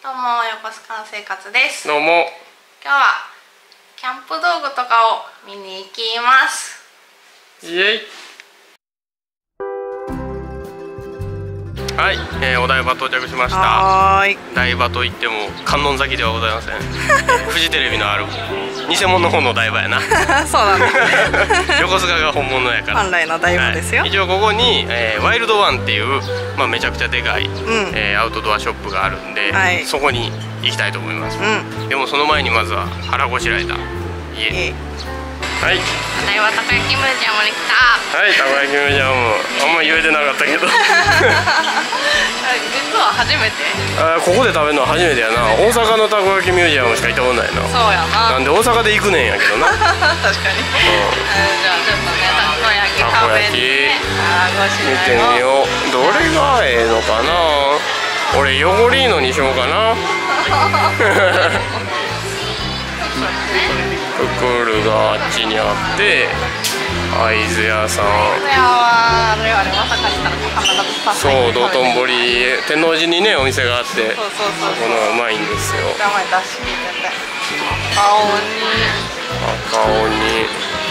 どうも、横須賀の生活です。 どうも。 今日はキャンプ道具とかを見に行きます。 イエイ。はい、お台場到着しました。 はい。 台場といっても観音崎ではございません。フジテレビのある偽物の方の台場やな。 そうなんですね。 横須賀が本物やから。 本来の台場ですよ。 はい、一応ここに、ワイルドワンっていう、めちゃくちゃでかい、アウトドアショップがあるんで、はい、そこに行きたいと思います。でもその前にまずは腹ごしらえた家。はい。 台湾たこ焼きミュージアムに来た。 はい、たこ焼きミュージアム。あんま言えてなかったけど。実は初めて。 ここで食べるのは初めてやな。大阪のたこ焼きミュージアムしか行ったことないな。 そうやな。 なんで大阪で行くねんやけどな。確かに。じゃあちょっとね、たこ焼き食べて。 見てみよう。どれがええのかな。俺ヨゴリーノにしようかな。プクールがあっちにあって、会津屋さん。そう、道頓堀、天王寺にね、お店があって、ここのうまいんですよ。赤鬼、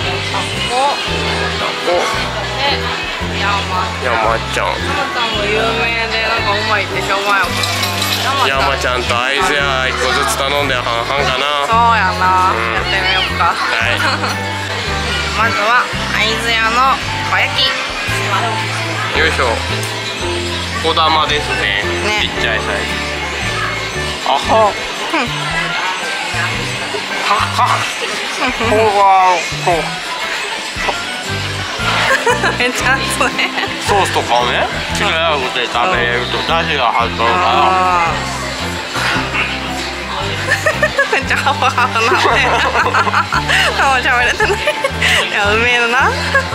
山ちゃん。山ちゃんも有名で、なんかうまいって評判やもん。山ちゃんと会津屋1個ずつ頼んで半々かな。 そうやな、やってみようか。はい。まずは会津屋のたこ焼き。 よいしょ。小玉ですね。ちっちゃいサイズ。あは。 めっちゃ熱い。 ソースとかをね、違うで食べれると出汁が入ってるから。 めっちゃハフハフなって。たまちゃんれてない。いや、うめえな。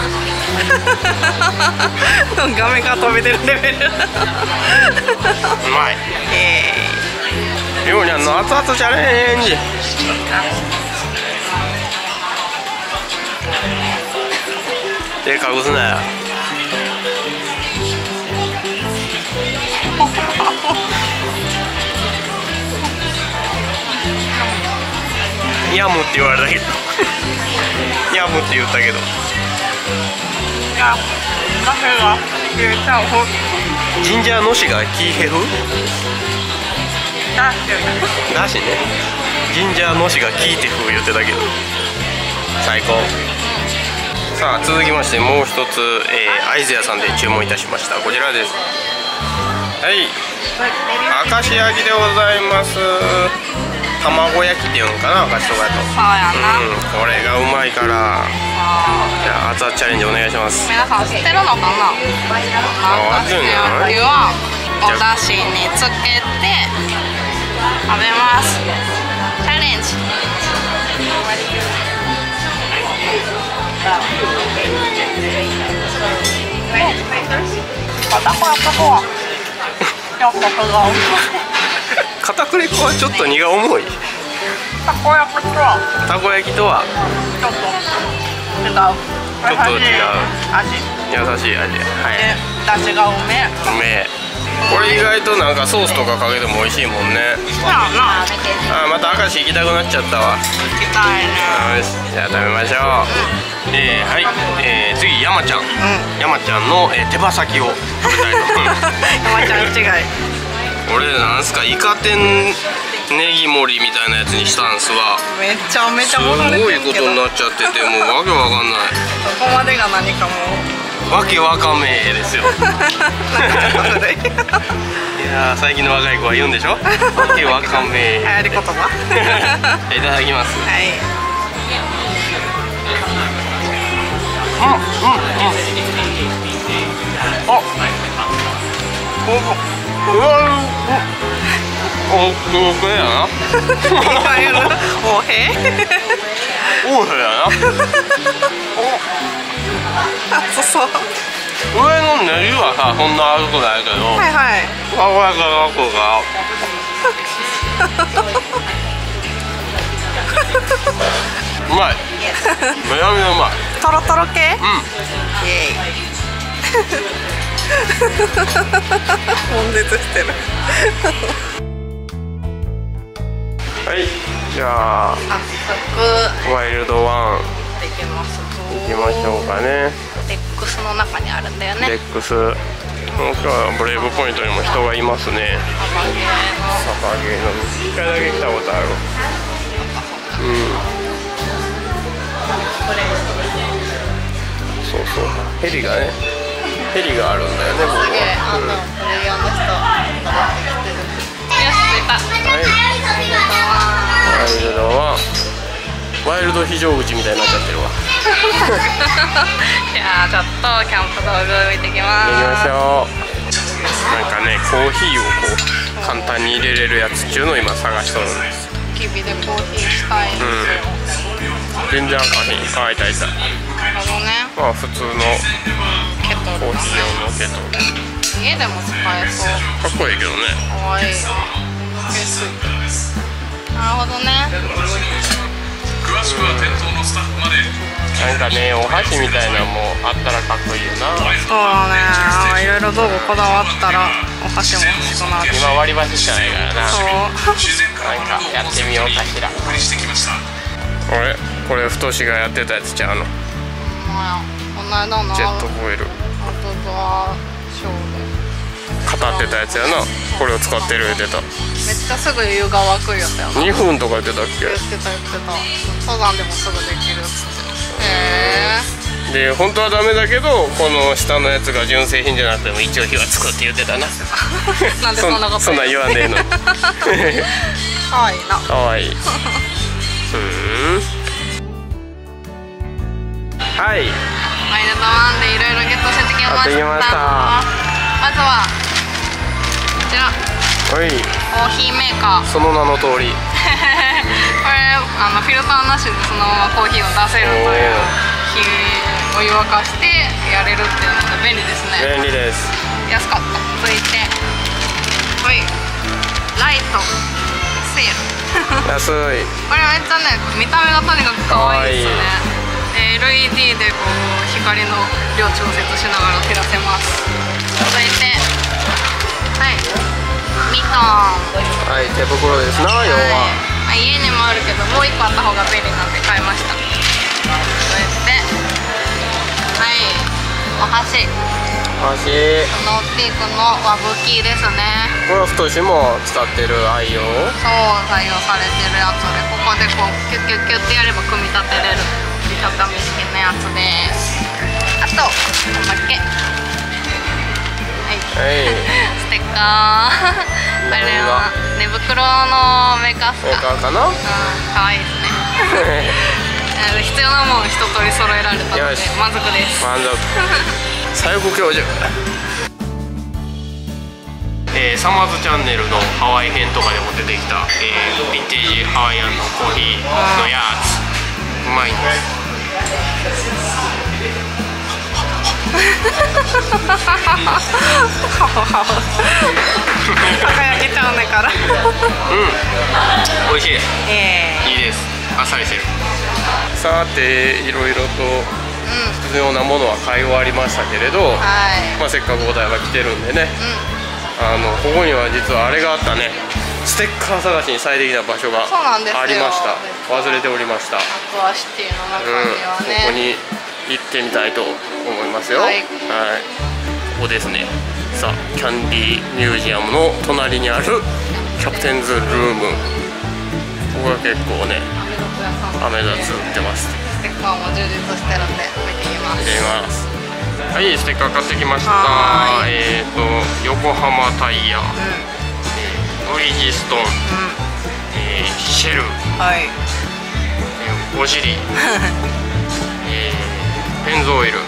画面が飛び出るレベル。うまい。りょうにゃんの熱々チャレンジ。手隠すなよ。ヤムって言われたけど。ヤムって言ったけど。ジンジャーのしがキーヘフ。だしね。ジンジャーのしがキーテフ言ってたけど。最高。さあ続きましてもう一つ、会津屋さんで注文いたしました。こちらです。はい、明石焼きでございます。卵焼きっていうのかな、明石とかやと。 そうやな。 これがうまいから。じゃあ熱々チャレンジお願いします。 皆さん知ってるのかな。明石焼きはお出汁につけて食べます。チャレンジ。 片栗粉はちょっと荷が重い。 たこ焼きとはちょっと違う。 優しい味。はい。 出汁がうめえ。 これ意外となんかソースとかかけても美味しいもんね。あ、また明石行きたくなっちゃったわ。行きたいね。 よし、じゃあ食べましょう。はい、次山ちゃん。山ちゃんの手羽先を食べたいと思います。 山ちゃん違い。 これなんすか、イカ天ネギ盛りみたいなやつにしたんすわ。 めちゃめちゃすごいことになっちゃってて、もうわけわかんない。 ここまでが何かもわけわかめですよ。いや最近の若い子は言うんでしょ。わけわかめ。 流行り言葉。 いただきます。はい。うわおやな。 おへやな。 そうそう。 上のネギはさ、そんな悪くないけど。 はいはい。 たこ焼きがうまい。めちゃめちゃうまい。 トロトロ系。イエイ。悶絶してる。 はい、じゃあ早速ワイルドワンできます。 行きましょうかね。 デックスの中にあるんだよね。 デックス、今日はブレイブポイントにも人がいますね。サバゲーの1回だけ来たことある。そうそう、ヘリがね、ヘリがあるんだよね。 すげえ、プレイヤーの人よし、着いた。 はい、ワイルドはワイルド非常口みたいになっちゃってるわ。 じゃあちょっとキャンプ道具見てきます。 行きましょう。なんかね、コーヒーをこう簡単に入れれるやつっていうのを今探しとるんです。 焚き火でコーヒーしたいんですよ。 全然あかんへん。あ、いたいた。 なるほどね。 まあ普通のケトルコーヒー用のケトル。 家でも使えそう。 かっこいいけどね。 かわいい。なるほどね。 詳しくは店頭のスタッフまで。 なんかね、お箸みたいなのもあったらかっこいいよな。 そうだね。いろいろ道具こだわったらお箸も欲しくなる。 今割り箸しかないからな。 そう。 なんかやってみようかしら。これ太がやってたやつちゃうの。 この間のジェットフォイル。 アウトドアショーで語ってたやつやな。これを使ってる言ってた。 めっちゃすぐ湯が沸くよったよな。 2分とか言ってたっけ。 言ってた。登山でもすぐできるっつって。 で、本当はダメだけど、この下のやつが純正品じゃなくても一応火はつくって言ってたな。 なんでそんなことそんな言わねえの。 かわいいな。 かわいい。はい。 ワイルドワンでいろいろゲットしてきました。まずはこちら。 はい。 コーヒーメーカー。 その名の通り。 これフィルターなしでそのままコーヒーを出せるという火を湯沸かしてやれるっていうので便利ですね。 便利です。 安かった。続いてはいライトセール。 安い。 これめっちゃね、見た目がとにかく可愛いですね。LED でこう光の量調節しながら照らせます。続いてはいミトン。 はい、手袋ですな、要は。 家にもあるけどもう1個あった方が便利なんで買いました。そしてはいお箸。 ノーティークの和吹きですね。 これは太も使ってる愛用。 そう採用されてるやつで、ここでこうキュッキュッキュッってやれば組み立てれる折りたたみ式のやつです。あとおまけ。はい、ステッカー。これは寝袋のメーカーっすか。 かな。 可愛いですね。必要なもの一通り揃えられたので満足です。 満足。最高教授。サマーズチャンネルのハワイ編とかでも出てきた、ヴィンテージハワイアンのコーヒーのやつ、うまいんです。 輝けちゃうねから。 美味しい。いいです。あっさりしてる。さて、いろいろと必要なものは買い終わりましたけれど、まあせっかくお台場来てるんでね、ここには実はあれがあったね。ステッカー探しに最適な場所がありました。忘れておりました。アクアシティの中にはね、 ここに行ってみたいと思いますよ。はい、ここですね。さあ、キャンディーミュージアムの隣にあるキャプテンズルーム。ここが結構ね、アメダツ売ってます。 ステッカーも充実してるんで見てみます。 見てみます。はい、ステッカー買ってきました。横浜タイヤ、ブリヂストン、シェル、ゴジリ、ペンゾオイル、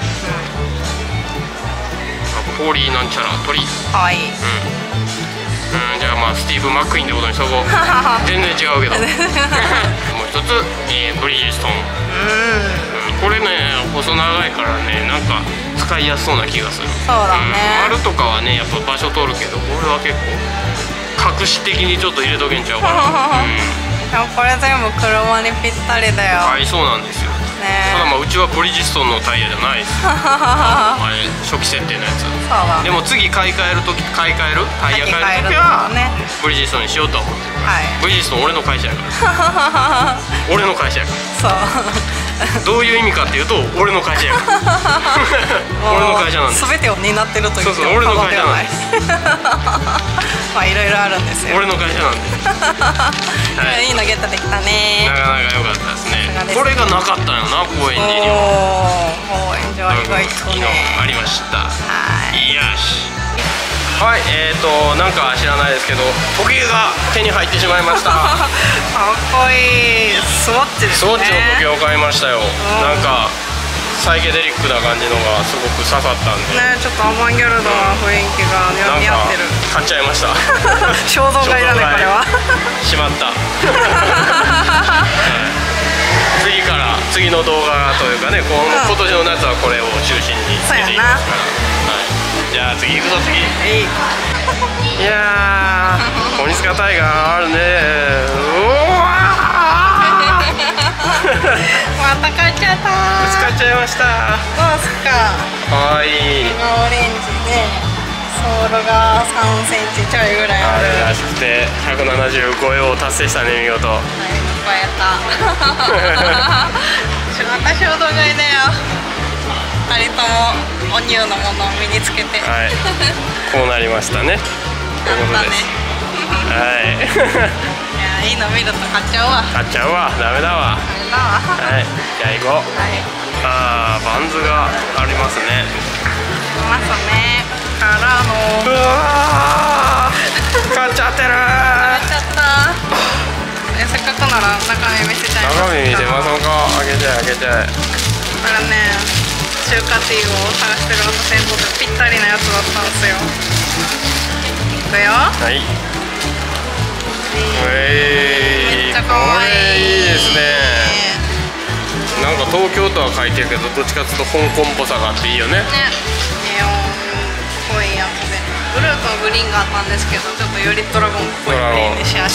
ポーリーなんちゃら鳥。 かわいい。 じゃあまあスティーブ・マックイーンってことにしとこう。全然違うけど。もう一つ、ブリヂストン。これね、細長いからね、なんか使いやすそうな気がする。 そうだね。 丸とかはね、やっぱ場所取るけど、これは結構隠し的にちょっと入れとけんちゃうかな。 でもこれ全部車にぴったりだよ。 はい、そうなんですよ。ただまあうちはブリヂストンのタイヤじゃないです。あれ初期設定のやつ。でも次買い替えるタイヤ買える時はブリヂストンにしようと思ってる。 はい。 ブリヂストン俺の会社やから俺の会社やからどういう意味かっていうと俺の会社やから俺の会社なんです。 全てを担ってるというそうそう俺の会社なんです。 まあいろいろあるんですよ。 俺の会社なんです。はい、 いいのゲットできたね。 なかなか良かったですね。これがなかったよな、高円寺には。 高円寺は意外とねありました。 はい。 よし。はい、なんか知らないですけど時計が手に入ってしまいました。かっこいい。スウォッチですね。 スウォッチの時計を買いましたよ。なんかサイケデリックな感じのがすごく刺さったんでね、ちょっとアバンギャルドな雰囲気が似合ってる。 買っちゃいました衝動買いだねこれは。 しまった次の動画というかね、今年の夏はこれを中心に出ていきますから、じゃあ次行くぞ次。いやー鬼塚タイガーあるね。うわまた買っちゃった。 ぶつかっちゃいました。 そうっすか。 かわいい。 オレンジでソールが3センチちょいぐらいあるらしくて175円を達成したね、見事。はい、 超えた。また衝動買いだよ。2人ともおニューのものを身につけて、 はい、こうなりましたね。ということです。はい。 いいの見ると買っちゃうわ。 買っちゃうわ。ダメだわ。はい。じゃあ行こう。はい。ああ、バンズがありますね。 いますね。からの。 うわー。買っちゃってる。 買っちゃった。せっかくなら中身見せちゃいます。 中身見せましょうか。開けちゃえ開けちゃえ。 これね、中華ティーを探してる私にとってぴったりなやつだったんですよ。いくよ。 はい。 めっちゃ可愛い。 いいですね。なんか東京とは書いてるけど、どっちかというと香港っぽさがあっていいよね。 ね、ネオンっぽいやつで、ブルーとグリーンがあったんですけど、ちょっとよりドラゴンっぽいグリーンにしました。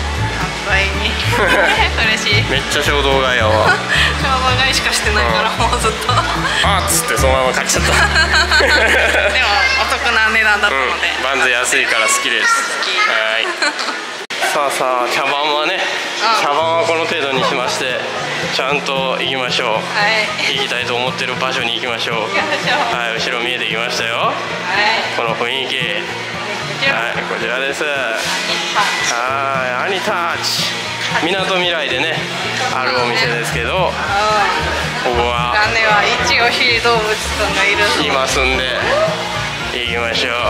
嬉しい。 めっちゃ衝動買いやわ。 衝動買いしかしてないからもうずっとあっつってそのまま買っちゃったでもお得な値段だったので、 バンズ安いから好きです。はい。さあさあ、茶番はね、茶番はこの程度にしまして、ちゃんと行きましょう。行きたいと思ってる場所に行きましょう。はい、後ろ見えてきましたよ。この雰囲気、はい、こちらです。はい、アニタッチ、みなとみらいでねあるお店ですけど、ここは姉は一押し動物くんがいる、 いますんで行きましょう。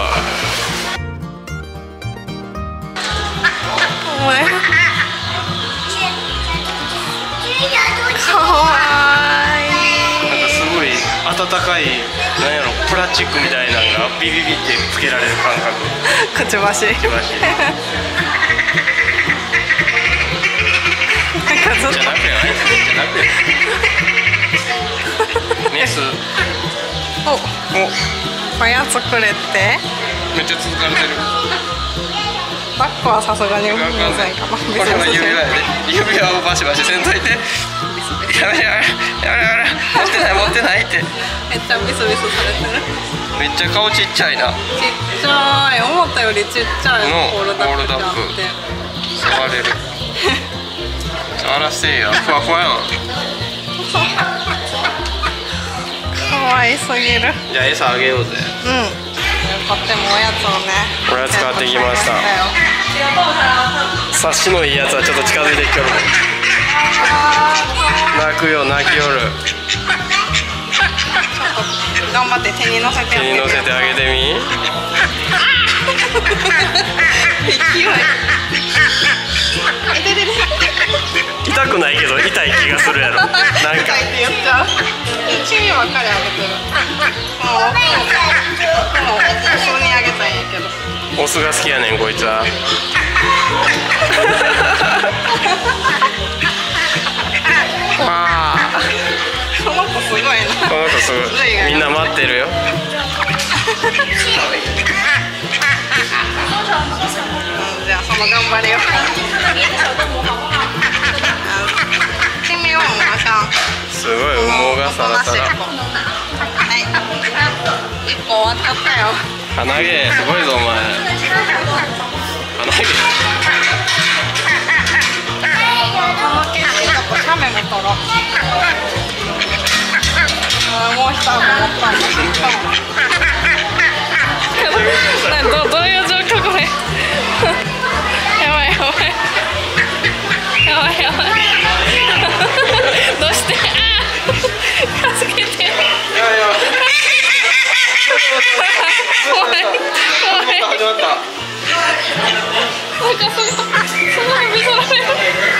かわいい。 なんかすごい温かい、なんやろ、プラスチックみたいなのがビビビってつけられる感覚。 くちばし。 くちばし。じゃなくやないですね。じゃなくや。メス。 おやつくれって。 めっちゃ続かれてる。 バッグはさすがに無理せんかも。 これは指輪やで。指輪をバシバシせんといて。やめやめやめやめ。持ってない持ってないって。 めっちゃビスビスされてる。 めっちゃ顔ちっちゃいな。 ちっちゃい。思ったよりちっちゃいホールダックってあって。 触れる。触らせてよ。ふわふわやん。 可愛すぎる。 じゃあ餌あげようぜ。 うん。買ってもおやつをね。 おやつ買ってきました。察しのいいやつはちょっと近づいてきてる。泣くよ泣きよる。 頑張って手に乗せて。 手に乗せてあげてみ。 勢い。 痛くないけど痛い気がするやろ。なんか。 痛いって言っちゃう。注意ばっかりあげてる。もう普通にあげたいんやけど。 オスが好きやねんこいつは。 この子すごいな。 この子すごい。みんな待ってるよ。 じゃあその頑張りを。 すごい羽毛がサラサラ。 はい。1個終わったよ。 鼻毛すごいぞお前。鼻毛。 とろ。もう一箱持ったんだ。どういう状況これ。やばいやばい。やばいやばい。どうして？助けて。怖い怖い。 始まった。 なんかすごい見せられる。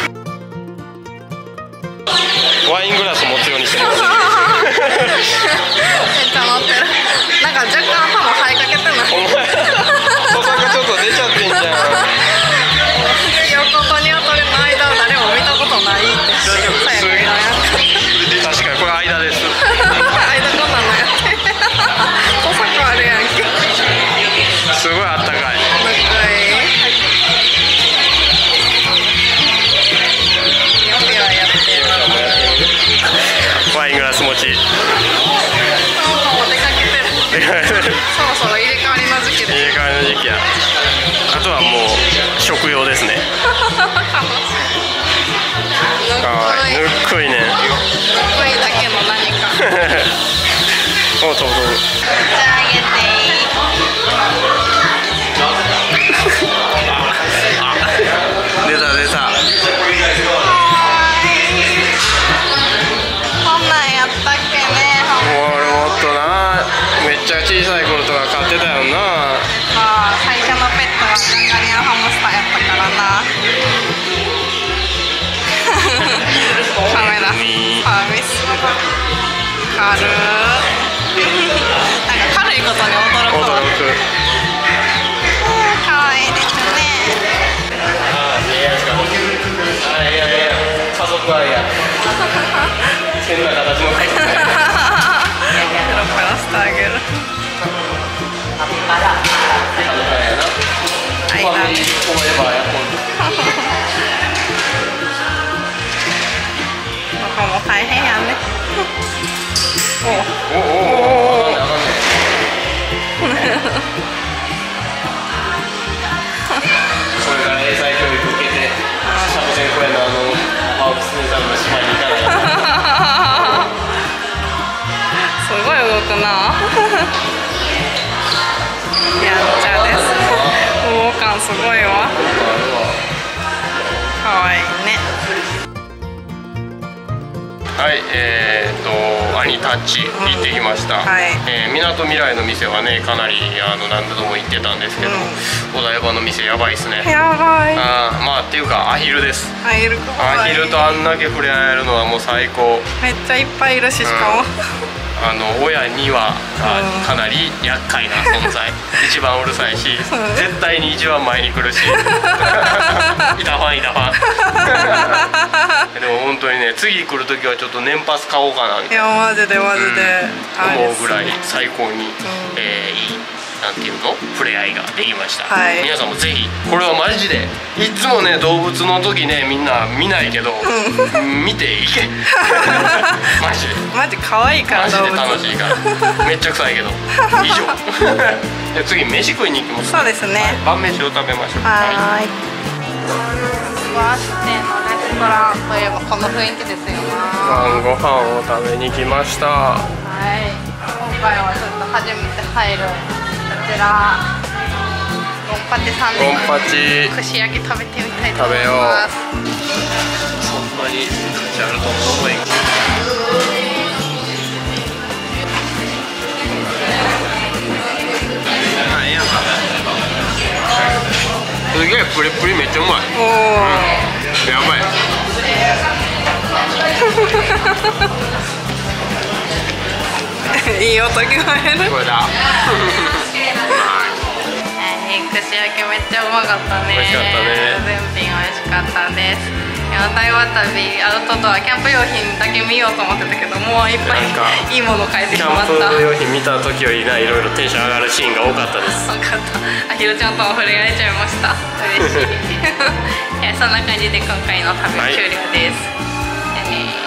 ワイングラス持つようにしてます。 めっちゃ乗ってる。なんか若干歯も生えかけてない。 お前、お酒ちょっと出ちゃってんじゃん。 横とニワトリの間を誰も見たことないって。 すげえ。確かにこれ間です。 間こんなんのやって。小作あるやんけ。 すごいあったかい。ワイングラス持ち。 出かけてる。そろそろ入れ替わりの時期です。 入れ替わりの時期や。あとはもう食用ですね。かわいい。ぬっくいね。ぬっくいだけの何か。 お、飛ぶ飛ぶ。 じゃああげていい。 出た出た。めっちゃ小さい頃とか飼ってたよな。 最初のペットはガニャンハムスターやったからな。カメラサービス軽なんか軽いことに驚くわ。かわいいですね。 家族愛や。変な形の家族愛。 ペロペロしてあげる。ここも大変やね。 これから英才教育受けて、シャボテン公園の青キツネさんの島に行かない。 すごい動くな。やっちゃです。保護感すごいわ。かわいいね。 はい、アニタッチ行ってきました。みなとみらいの店はね、かなり何度も行ってたんですけど、お台場の店やばいですね。 やばい。 まあっていうかアヒルです。 アヒルとあんだけ触れ合えるのはもう最高。 めっちゃいっぱいいるし、しかも親にはかなり厄介な存在。一番うるさいし、絶対に一番前に来るし。イタファンイタファン。でも本当にね、次来る時はちょっと年パス買おうかなみたいな。 いやマジでマジで思うぐらい最高にいいなんていうの触れ合いができました。皆さんもぜひこれはマジでいつもね動物の時ねみんな見ないけど見ていけ。マジでマジ可愛いから。 マジで楽しいからめっちゃ臭いけど以上。で次飯食いに行きます。 そうですね。 晩飯を食べましょう。 はい。和紙店のレストランといえばこの雰囲気ですよな。 晩ご飯を食べに来ました。 はい。今回はちょっと初めて入るこちらゴンパチさんで串焼き食べてみたいと思います。 そんなに価値あると思うねん。すげえプリプリめっちゃうまい。やばい。 いい音聞こえる。 これだ。 串焼きめっちゃうまかったね。 美味しかったね。 全品美味しかったです。台湾旅アウトドアキャンプ用品だけ見ようと思ってたけど、もういっぱいいいもの買えてしまった。 キャンプ用品見た時よりいろいろテンション上がるシーンが多かったです。 多かった。アヒルちゃんとも触れ合えちゃいました。嬉しい。そんな感じで今回の旅終了です。